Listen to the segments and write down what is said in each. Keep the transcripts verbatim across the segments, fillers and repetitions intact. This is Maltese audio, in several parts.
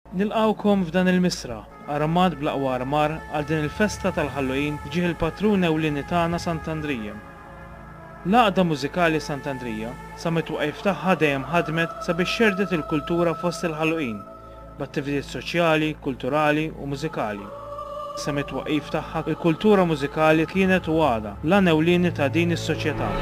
Nilqawkom f'dan il-misra, armat bl-aqwa armar għal din il-festa tal-Ħalloween ġieħ il-patrun ewlieni tagħna Sant'Andrija. L-għaqda mużikali Sant'Andrija sa mit-twaqif tagħha dejjem ħadmet sabiex xerdet il-kultura fost il-Ħalloween b'attivitajiet soċjali, kulturali u mużikali. Sa mit-twaqif tagħha il-kultura mużikali kienet u għada l-għan ewlieni ta' din is-soċjetà.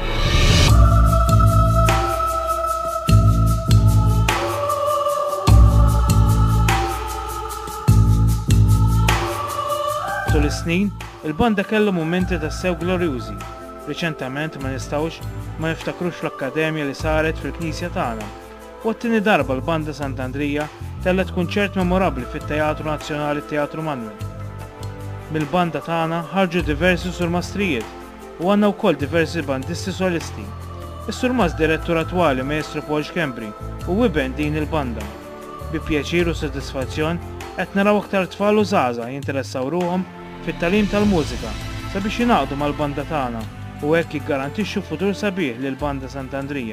Tul is-snin, il-banda kellha mumenti tassew glorjużi. Riċentament ma nistgħux ma niftakrux l-akkademja li saret fil-Knisja tagħna. U t-tieni darba l-banda Sant'Andrija tellet kunċert memorabbli fit-Teatru Nazzjonali Teatru Manuel. Mill-banda tagħna ħarġu diversi surmastrijiet u għandna wkoll diversi bandisti solisti. Is-surmas direttur attwali Maestru Paul Xkembri u wiben din il-banda. Bi pjaċir u sodisfazzjon qed naraw aktar tfal u żgħażagħ jinteressaw ruhom fit-tagħlim tal-mużika sabiex jingħaqdu mal-banda tagħna u hekk jiggarantixxu futur sabiħ lill-banda Sant'Andrija.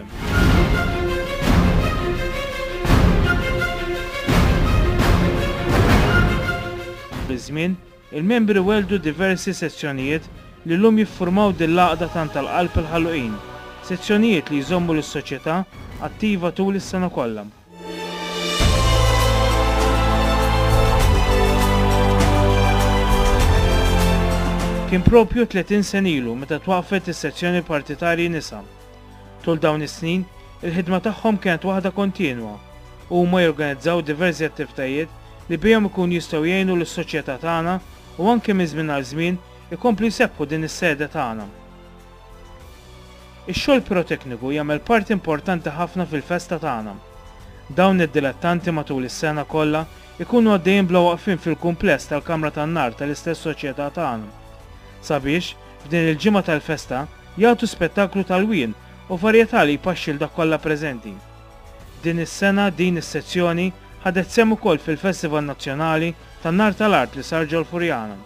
Biż-żmien, il-membri weldu diversi sezzjonijiet li llum jiffurmaw din l-għaqda tant tal-qalb il-Ħalloween, sezzjonijiet li jżommu lis-soċjetà attiva tul is-sena kollha. Kien propju tletin sen ilu meta twaqfet is-sezzjoni partitarji nisa. Tul dawn is-snin, il-ħidma tagħhom kienet waħda kontinwa u huma jorganizzaw diversi attivitajiet li bihom ikun jistgħu jgħinu lis-soċjetà tagħna u anke minn żmien għal żmien ikomplu jseppħu din is-sede tagħna. Ix-xogħol pirotekniku jagħmel parti importanti ħafna fil-festa tagħna. Dawn id-dilettanti matul is-sena kollha ikunu għaddejjin bla waqfin fil-kumpless tal-Kamra tan-Nar tal-istess soċjetà tagħna. Sabiex, f'din il-ġimgħa tal-festa, jagħtu spettaklu tal-wien u varjetà li jpaxxi dak kollha preżenti. Din is-sena din is-sezzjoni ħadet sehem ukoll fil-Festival Nazzjonali tan-Nar tal-Art li sar ġol Furjana.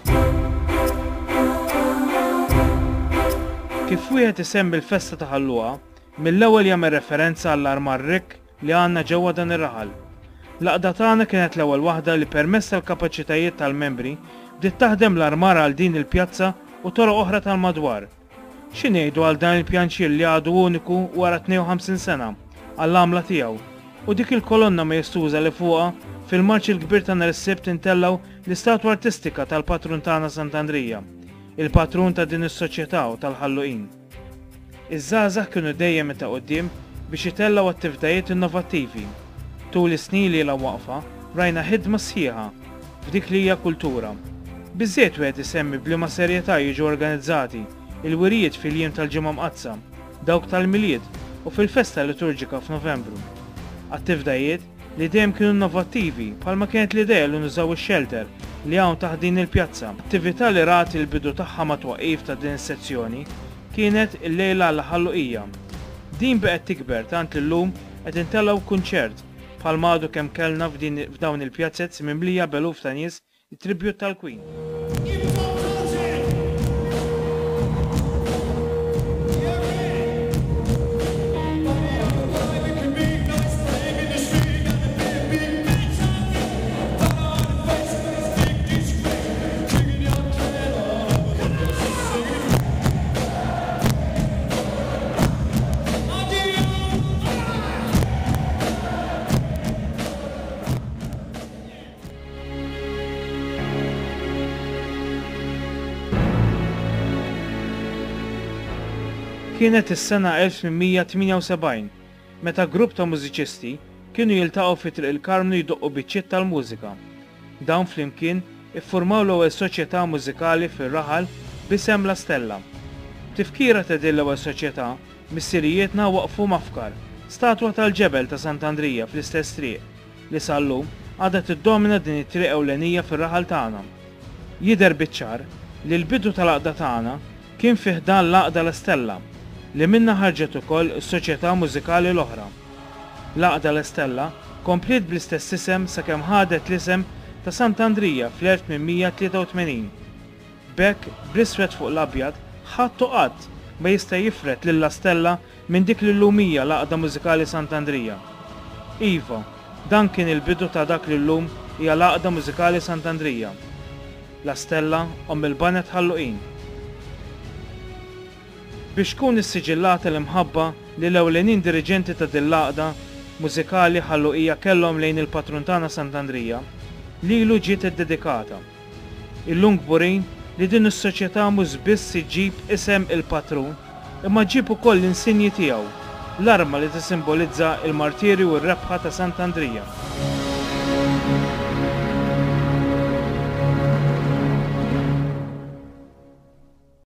Kif wieħed isemmi l-festa ta' Luqa, mill-ewwel jagħmel referenza għall-armar rikk li għandna ġewwa dan ir-raħal. L-għaqda tagħna kienet l-ewwel waħda li permezz tal-kapaċitajiet tal-membri bdiet taħdem l-armar għal din il-pjazza u toroq oħra tal-madwar. X'ingħidu għal dan il-pjanċir li għadu uniku wara tnejn u ħamsin sena għall-għamla tiegħu u dik il-kolonna majestuża li fuqha fil-marċ il-kbir ta' nhar is-Sibt intellaw l-istatwa artistika tal-patrun tagħna Sant'Andrija, il-patrun ta' din is-soċjetà u tal-Ħalloween. Iż-żgħażagħ kienu dejjem ta' quddiem biex jitellgħu attivitajiet innovattivi. Tul is-snin li waqfa rajna ħidma sħiħa f'dik li hija kultura. Biżżejjed wieħed isemmi bliema serjetà jiġu organizzati il-wirijiet fil-jiem tal-ġimgħa mqazza, dawk tal-milied u fil-festa liturġika f'Novembru. Attivitajiet li dejjem kienu innovattivi bħalma kienet l-idea li nużaw ix-shelter li hawn taħt din il-pjazza. Attività li rati l-bidu tagħha ma' twaqqif ta' din is-sezzjoni kienet il-lejla għall-Ħalluqija. Din beqgħet tikber tant li llum qed intellgħu kunċert bħalma għadu kemm kellna f'dawn il-pjazzett mimlija b'eluf ta' nies it-tribute tal-Queen. Kienet is-sena elf mija tminja u sebgħin, meta grupp ta' mużiċisti kienu jiltaqgħu fi Triq il-Karmnu jdoqqu biċċiet tal-mużika. Dawn flimkien iffurmaw l-ewwel soċjetà mużikali fir-raħal b'isem La Stella. Tifkira ta' din l-ewwel soċjetà, missirijietna waqfu mafkar, statwa tal-ġebel ta' Sant'Andrija fl-istess triq li sal-lum għadha tiddomina din it-triq ewlenija fir-raħal tagħna. Jidher biċ-ċar li l-bidu tal-għaqda tagħna kien fih dan l-għaqda La Stella li minna ħarġet ukoll is-soċjetà mużikali l-oħra. L-għaqda La Stella komplet bl-istess isem sakemm ħadet l-isem ta' Sant'Andrija fl-elf tminmija tlieta u tmenin. B'hekk bl-iswed fuq l-abjad ħadd u qatt ma jista' jifret lil La Stella minn dik li llum hija l-għaqda mużikali Sant'Andrija. Iva, dan kien il-bidu ta' dak li llum hija l-għaqda mużikali Sant'Andrija. La Stella om il-banet ħalluqin. Biex tkun is-siġillata l-imħabba li l-ewlenin diriġenti ta' din l-għaqda mużikali ħalluqija kellhom lejn il-patrun tagħna Sant'Andrija, lilu ġiet iddedikata. Illum kburin li din is-soċjetà mhux biss iġib isem il-patrun, imma ġib ukoll l-insinji tiegħu, l-arma li tissimbolizza il-martirju u r-rebħa ta' Sant'Andrija.